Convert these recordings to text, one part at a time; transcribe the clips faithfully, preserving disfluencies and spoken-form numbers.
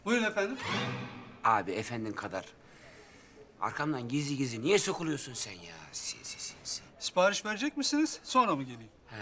Buyurun efendim. Abi efendin kadar. Arkamdan gizli gizli niye sokuluyorsun sen ya? Sinsi sinsi. Sipariş verecek misiniz? Sonra mı geleyim? He,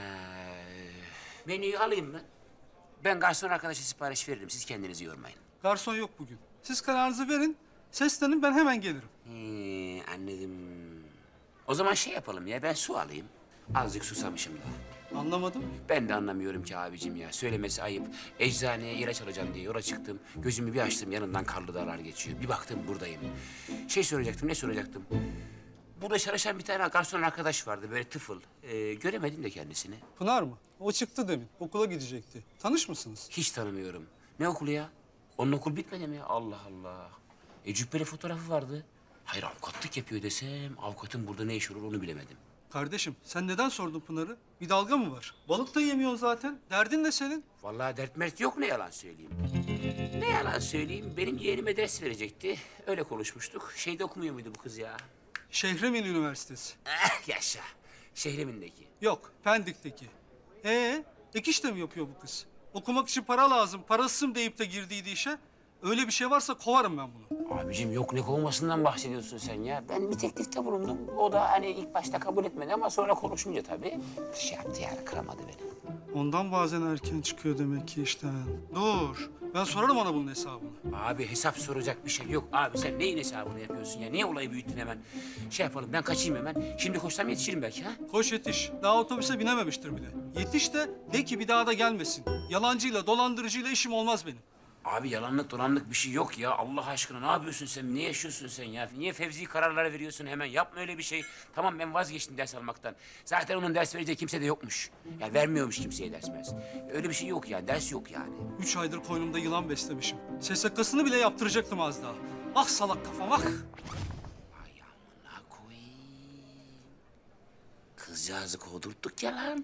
menüyü alayım ben. Ben garson arkadaşa sipariş veririm. Siz kendinizi yormayın. Garson yok bugün. Siz kararınızı verin. Seslenin, ben hemen gelirim. He, anladım. O zaman şey yapalım ya. Ben su alayım. Azıcık susamışım da. Anlamadım. Ben de anlamıyorum ki abicim ya. Söylemesi ayıp. Eczaneye ilaç alacağım diye yola çıktım. Gözümü bir açtım, yanından karlı dağlar geçiyor. Bir baktım buradayım. Şey soracaktım, ne soracaktım? Burada çalışan bir tane garson arkadaş vardı, böyle tıfıl. Ee, göremedim de kendisini. Pınar mı? O çıktı demin. Okula gidecekti. Tanış mısınız? Hiç tanımıyorum. Ne okulu ya? Onun okul bitmedi mi ya? Allah Allah. E cübbeli fotoğrafı vardı. Hayır, avukatlık yapıyor desem, avukatın burada ne işi olur onu bilemedim. Kardeşim, sen neden sordun Pınar'ı? Bir dalga mı var? Balık da yemiyorsun zaten. Derdin ne senin? Vallahi dert mert yok, ne yalan söyleyeyim. Ne yalan söyleyeyim, benim yeğenime ders verecekti. Öyle konuşmuştuk. Şeyde okumuyor muydu bu kız ya? Şehremin Üniversitesi. Eh yaşa. Şehremindeki. Yok, Pendik'teki. Ee, ek iş de mi yapıyor bu kız? Okumak için para lazım, parasızım deyip de girdiydi işe. Öyle bir şey varsa kovarım ben bunu. Abicim yok, ne kovmasından bahsediyorsun sen ya? Ben bir teklifte bulundum. O da hani ilk başta kabul etmedi ama sonra konuşunca tabii şey yaptı yani, kıramadı beni. Ondan bazen erken çıkıyor demek ki işten. Dur, ben sorarım ona bunun hesabını. Abi hesap soracak bir şey yok. Abi sen neyin hesabını yapıyorsun ya? Niye olayı büyüttün hemen? Şey yapalım, ben kaçayım hemen. Şimdi koşsam yetişirim belki ha? Koş yetiş, daha otobüse binememiştir bile. Yetiş de de ki bir daha da gelmesin. Yalancıyla, dolandırıcıyla işim olmaz benim. Abi yalanlık dolanlık bir şey yok ya. Allah aşkına ne yapıyorsun sen? Ne yaşıyorsun sen ya? Niye fevzi kararlar veriyorsun hemen? Yapma öyle bir şey. Tamam, ben vazgeçtim ders almaktan. Zaten onun ders vereceği kimse de yokmuş. Ya vermiyormuş kimseye ders mers. Öyle bir şey yok ya. Ders yok yani. Üç aydır koynumda yılan beslemişim. S S K'sını bile yaptıracaktım az daha. Ah salak kafam ah. Ay amına koyayım. Kızcağızı kovdurttuk ya lan.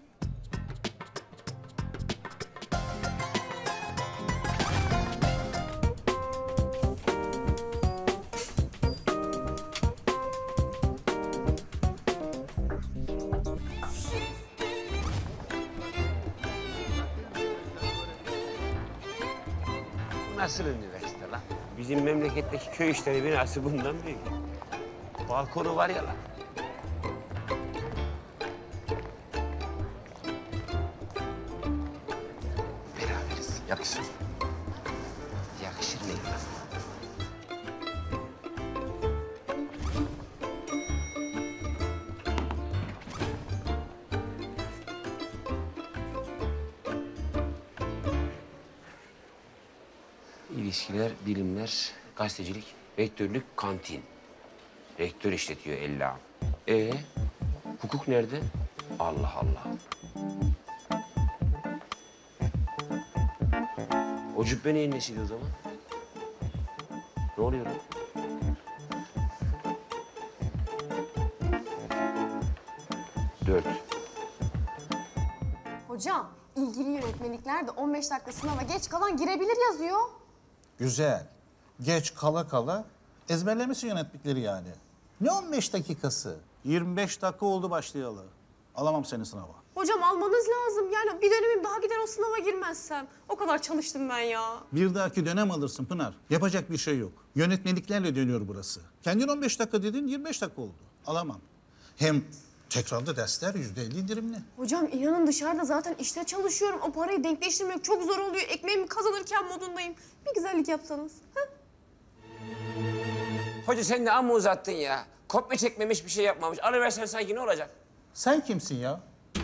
Nasıl üniversite lan? Bizim memleketteki köy işleri binası bundan büyük. Balkonu var ya lan. Beraberiz. Yakışır. Yakışır ne lan? İlişkiler, bilimler, gazetecilik, rektörlük, kantin. Rektör işletiyor ella. Ee, hukuk nerede? Allah Allah. O cübbe neyin nesiydi o zaman? Ne oluyor lan? Dört. Hocam, ilgili yönetmeliklerde on beş dakika sınava geç kalan girebilir yazıyor. Güzel. Geç kala kala ezberlemişsin yönetmelikleri yani. Ne on beş dakikası? yirmi beş dakika oldu başlayalı. Alamam seni sınava. Hocam almanız lazım. Yani bir dönemim daha gider o sınava girmezsem. O kadar çalıştım ben ya. Bir dahaki dönem alırsın Pınar. Yapacak bir şey yok. Yönetmeliklerle dönüyor burası. Kendin on beş dakika dedin, yirmi beş dakika oldu. Alamam. Hem tekrarda dersler yüzde elli indirimli. Hocam inanın dışarıda zaten işte çalışıyorum. O parayı denkleştirmek çok zor oluyor. Ekmeğimi kazanırken modundayım. Bir güzellik yapsanız. Ha? Hoca sen de amma uzattın ya. Kopya çekmemiş, bir şey yapmamış. Alıversen sanki ne olacak? Sen kimsin ya?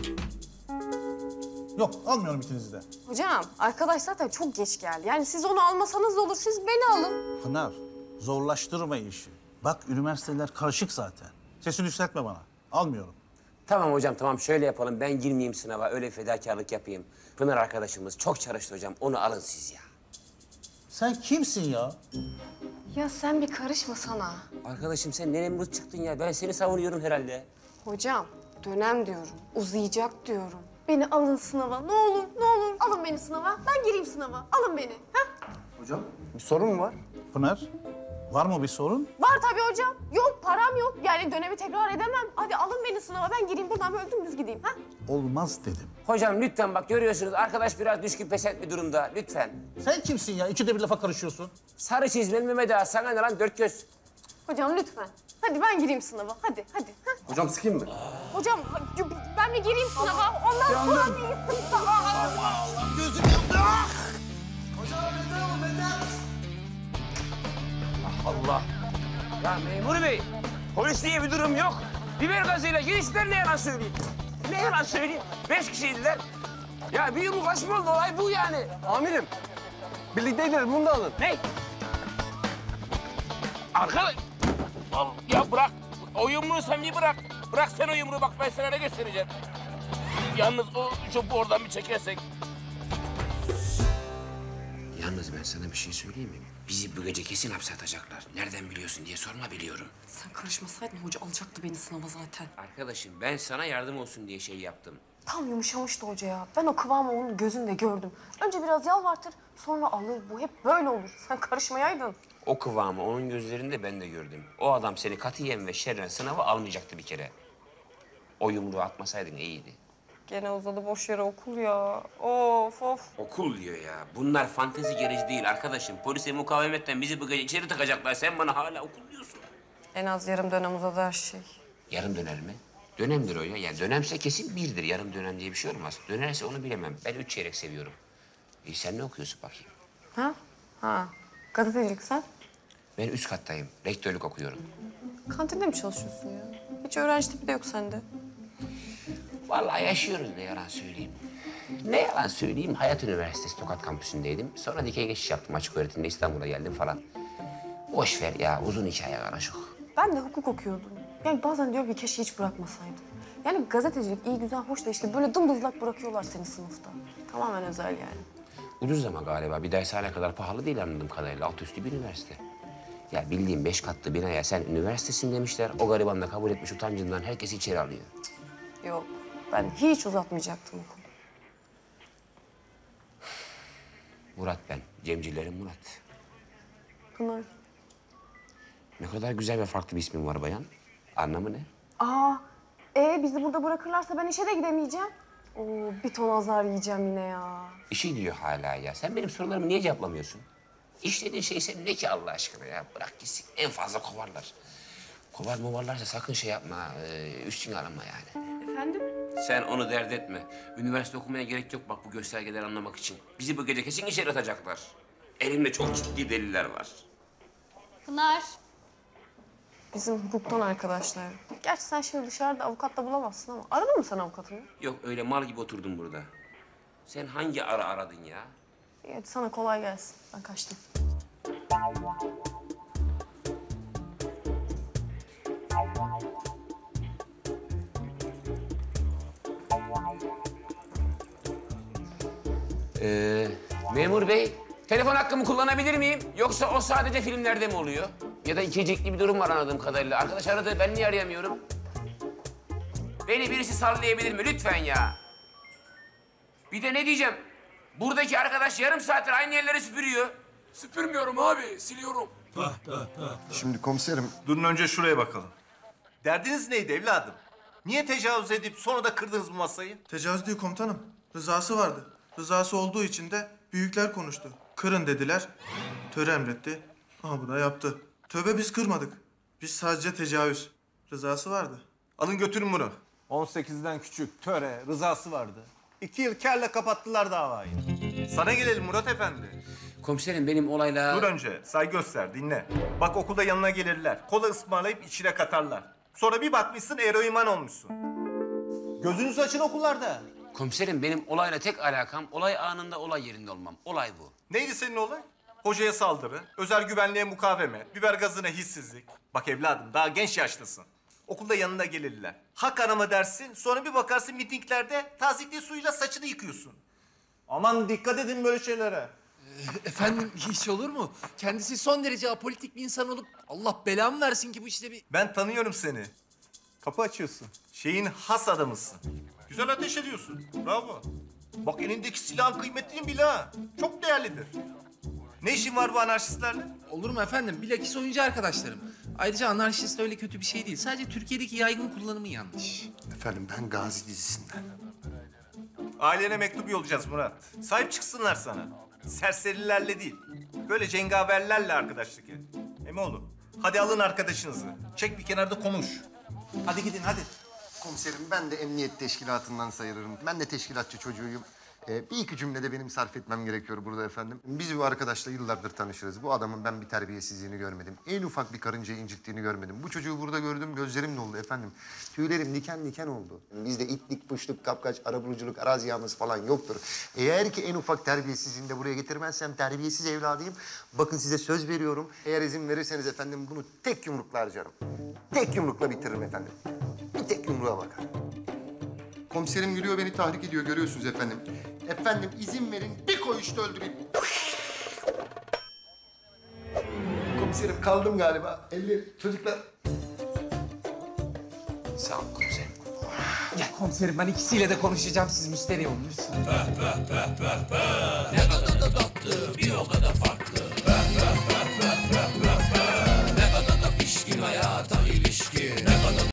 Yok, almıyorum ikinizi de. Hocam arkadaş zaten çok geç geldi. Yani siz onu almasanız da olur. Siz beni alın. Pınar, zorlaştırma işi. Bak üniversiteler karışık zaten. Sesini yükseltme bana. Almıyorum. Tamam hocam, tamam şöyle yapalım. Ben girmeyeyim sınava, öyle fedakarlık yapayım. Pınar arkadaşımız çok çalıştı hocam. Onu alın siz ya. Sen kimsin ya? Ya sen bir karışma sana. Arkadaşım sen ne Nemrut çıktın ya? Ben seni savunuyorum herhalde. Hocam dönem diyorum. Uzayacak diyorum. Beni alın sınava. Ne olur, ne olur. Alın beni sınava. Ben gireyim sınava. Alın beni. Ha? Hocam? Bir sorun mu var? Pınar, Var mı bir sorun? Var tabii hocam. Yok param yok. Yani dönemi tekrar edemem. Hadi alın beni sınava ben gireyim buradan böyle dümdüz gideyim. Ha? Olmaz dedim. Hocam lütfen bak görüyorsunuz arkadaş biraz düşkün pes bir durumda. Lütfen. Sen kimsin ya? İkide bir lafa karışıyorsun. Sarı çizmeli Mehmet Ağa sana ne lan dört göz. Hocam lütfen. Hadi ben gireyim sınava. Hadi hadi. Ha? Hocam sıkayım mı? Hocam ben mi gireyim sınava? Ondan sonra mı gitsin? Gözüm yandı. Allah. Ya memur bey, polis diye bir durum yok. Biber gazıyla girişler ne yalan söyleyeyim. Ne yalan söyleyeyim. Beş kişiydiler. Ya bir yumruk açma oldu olay bu yani. Amirim. Birlikteydiler bunu da alın. Ne? Arkadaş. Al, ya bırak. O yumruğu sen bir bırak. Bırak sen o yumruğu bak ben sana ne göstereceğim. Yalnız o çöpü oradan bir çekersek. Yalnız ben sana bir şey söyleyeyim mi? Bizi bu gece kesin hapse atacaklar. Nereden biliyorsun diye sorma biliyorum. Sen karışmasaydın hoca alacaktı beni sınava zaten. Arkadaşım ben sana yardım olsun diye şey yaptım. Tam yumuşamıştı hoca ya. Ben o kıvamı onun gözünde gördüm. Önce biraz yalvartır, sonra alır. Bu hep böyle olur. Sen karışmayaydın. O kıvamı onun gözlerinde ben de gördüm. O adam seni katiyen ve şerren sınava almayacaktı bir kere. O yumruğu atmasaydın iyiydi. Gene uzadı boş yere okul ya. Of of. Okul diyor ya. Bunlar fantezi gereci değil arkadaşım. Polise mukavemetten bizi bu gece içeri takacaklar. Sen bana hala okul diyorsun. En az yarım dönem uzadı her şey. Yarım döner mi? Dönemdir o ya. Yani dönemse kesin birdir. Yarım dönem diye bir şey olmaz. Dönerse onu bilemem. Ben üç çeyrek seviyorum. E sen ne okuyorsun bakayım? Ha? Ha. Gazetecilik sen? Ben üst kattayım. Rektörlük okuyorum. Kantinde mi çalışıyorsun ya? Hiç öğrenci tipi de yok sende. Vallahi yaşıyoruz ne yalan söyleyeyim. Ne yalan söyleyeyim. Hayat Üniversitesi Tokat Kampüsü'ndeydim. Sonra dikey geçiş yaptım açık öğretimde İstanbul'a geldim falan. Boş ver ya uzun hikaye karışık. Ben de hukuk okuyordum. Yani bazen diyorum ki keşke hiç bırakmasaydım. Yani gazetecilik iyi güzel hoş da işte böyle dımdızlak bırakıyorlar seni sınıfta. Tamamen özel yani. Ucuz ama galiba. Bir dershane kadar pahalı değil anladığım kadarıyla. Alt üstü bir üniversite. Ya bildiğim beş katlı binaya sen üniversitesin demişler. O gariban da kabul etmiş utancından herkesi içeri alıyor. Yok ben hiç uzatmayacaktım okulu. Murat ben. Cemcilerin Murat. Pınar. Ne kadar güzel ve farklı bir ismin var bayan. Anlamı ne? Aa, e bizi burada bırakırlarsa ben işe de gidemeyeceğim. Oo, bir ton azar yiyeceğim yine ya. Bir şey diyor hala ya. Sen benim sorularımı niye cevaplamıyorsun? İşlediğin şey senin ne ki Allah aşkına ya? Bırak gitsin. En fazla kovarlar. Kovar movarlarsa sakın şey yapma. E, üstüne alınma yani. Efendim? Sen onu dert etme. Üniversite okumaya gerek yok bak bu göstergeleri anlamak için. Bizi bu gece kesin içeri atacaklar. Elimde çok ciddi deliller var. Pınar. Bizim hukuktan arkadaşlar. Gerçi sen şimdi dışarıda avukat da bulamazsın ama. Aradın mı sen avukatını? Yok öyle mal gibi oturdum burada. Sen hangi ara aradın ya? İyi, hadi sana kolay gelsin. Ben kaçtım. Ee, memur bey, telefon hakkımı kullanabilir miyim? Yoksa o sadece filmlerde mi oluyor? Ya da ikicikli bir durum var anladığım kadarıyla. Arkadaş aradı, ben niye arayamıyorum? Beni birisi sallayabilir mi lütfen ya? Bir de ne diyeceğim? Buradaki arkadaş yarım saattir aynı yerleri süpürüyor. Süpürmüyorum abi, siliyorum. Şimdi komiserim. Durun önce şuraya bakalım. Derdiniz neydi evladım? Niye tecavüz edip sonra da kırdınız bu masayı? Tecavüz değil komutanım. Rızası vardı. Rızası olduğu için de büyükler konuştu. Kırın dediler. Töre emretti. Aha bu da yaptı. Tövbe biz kırmadık. Biz sadece tecavüz. Rızası vardı. Alın götürün bunu. on sekizden küçük, töre, rızası vardı. İki yıl kârla kapattılar davayı. Sana gelelim Murat Efendi. Komiserim benim olayla... Dur önce, say göster, dinle. Bak okulda yanına gelirler. Kola ısmarlayıp içine katarlar. Sonra bir bakmışsın eroiman olmuşsun. Gözünüzü açın okullarda. Komiserim benim olayla tek alakam olay anında olay yerinde olmam. Olay bu. Neydi senin olay? Hocaya saldırı, özel güvenliğe mukavemet, biber gazına hissizlik. Bak evladım daha genç yaşlısın. Okulda yanına gelirler. Hak arama dersin, sonra bir bakarsın mitinglerde tazikli suyla saçını yıkıyorsun. Aman dikkat edin böyle şeylere. Efendim hiç olur mu? Kendisi son derece apolitik bir insan olup Allah belamı versin ki bu işte bir... Ben tanıyorum seni. Kapı açıyorsun. Şeyin has adamısın. Güzel ateş ediyorsun. Bravo. Bak elindeki silahın kıymetini bil ha. Çok değerlidir. Ne işin var bu anarşistlerle? Olur mu efendim? Bilakis oyuncu arkadaşlarım. Ayrıca anarşist öyle kötü bir şey değil. Sadece Türkiye'deki yaygın kullanımı yanlış. Efendim ben Gazi dizisinden. Ailene mektup yollayacağız Murat. Sahip çıksınlar sana. Serserilerle değil. Böyle cengaverlerle arkadaşlık et. Emoğlu, hadi alın arkadaşınızı. Çek bir kenarda konuş. Hadi gidin hadi. Komiserim ben de emniyet teşkilatından sayılırım. Ben de teşkilatçı çocuğuyum. Ee, bir iki cümlede benim sarf etmem gerekiyor burada efendim. Biz bu arkadaşla yıllardır tanışırız. Bu adamın ben bir terbiyesizliğini görmedim. En ufak bir karıncayı incittiğini görmedim. Bu çocuğu burada gördüm, gözlerim doldu efendim. Tüylerim diken diken oldu. Bizde itlik, puşluk, kapkaç, arabuluculuk, arazi yağması falan yoktur. Eğer ki en ufak terbiyesizliğini de buraya getirmezsem terbiyesiz evladıyım. Bakın size söz veriyorum. Eğer izin verirseniz efendim bunu tek yumrukla harcarım. Tek yumrukla bitiririm efendim. Bir tek yumruğa bakar. Komiserim yürüyor beni tahrik ediyor görüyorsunuz efendim. Efendim izin verin bir koyuşta öldüreyim. Komiserim kaldım galiba. Eller çocuklar. Sağ ol komiserim. Ya komiserim ben ikisiyle de konuşacağım. Siz müsterih olun lütfen. Ne kadar da tatlı, bir o kadar farklı. Ne kadar da pişkin hayata ilişkin. Ne kadar